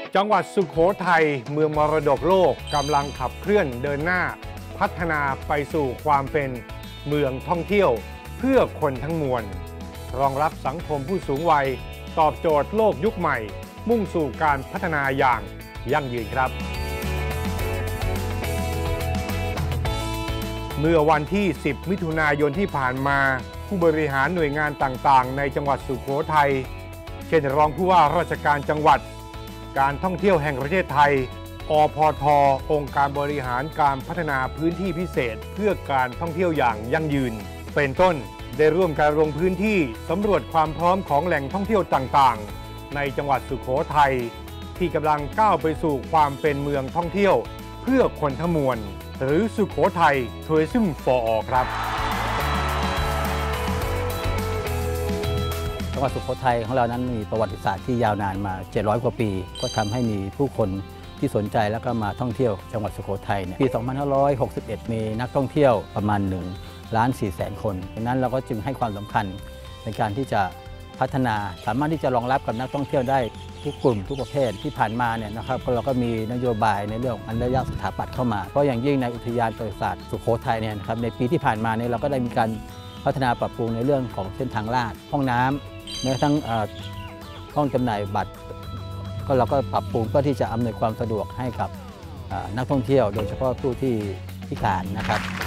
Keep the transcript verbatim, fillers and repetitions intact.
จังหวัดสุโขทัยเมืองมรดกโลกกำลังขับเคลื่อนเดินหน้าพัฒนาไปสู่ความเป็นเมืองท่องเที่ยวเพื่อคนทั้งมวลรองรับสังคมผู้สูงวัยตอบโจทย์โลกยุคใหม่มุ่งสู่การพัฒนาอย่างยั่งยืนครับเมื่อวันที่สิบมิถุนายนที่ผ่านมาผู้บริหารหน่วยงานต่างๆในจังหวัดสุโขทัยเช่นรองผู้ว่าราชการจังหวัดการท่องเที่ยวแห่งประเทศไทยอพท.องค์การบริหารการพัฒนาพื้นที่พิเศษเพื่อการท่องเที่ยวอย่างยั่งยืนเป็นต้นได้ร่วมการลงพื้นที่สำรวจความพร้อมของแหล่งท่องเที่ยวต่างๆในจังหวัดสุโขทัยที่กำลังก้าวไปสู่ความเป็นเมืองท่องเที่ยวเพื่อคนทั้งมวลหรือสุโขทัย Tourism for All ครับจังหวัดสุโขทัยของเรานั้นมีประวัติศาสตร์ที่ยาวนานมาเจ็ดร้อยกว่าปีก็ทำให้มีผู้คนที่สนใจแล้วก็มาท่องเที่ยวจังหวัดสุโขทัยเนี่ยปี สองพันห้าร้อยหกสิบเอ็ด มีนักท่องเที่ยวประมาณหนึ่งล้านสี่แสนคนดังนั้นเราก็จึงให้ความสำคัญในการที่จะพัฒนาสามารถที่จะรองรับกับนักท่องเที่ยวได้ทุกกลุ่มทุกประเภทที่ผ่านมาเนี่ยนะครับเราก็มีนโยบายในเรื่องอนุญาตสถาปัตย์เข้ามาเพราะอย่างยิ่งในอุทยานประวัติศาสตร์สุโขทัยเนี่ยนะครับในปีที่ผ่านมาเนี่ยเราก็ได้มีการพัฒนาปรับปรุงในเรื่องของเส้นทางลาดห้องน้ำแม้กระทั่งห้องจำหน่ายบัตรก็เราก็ปรับปรุงเพื่อที่จะอำนวยความสะดวกให้กับนักท่องเที่ยวโดยเฉพาะผู้ที่พิการนะครับ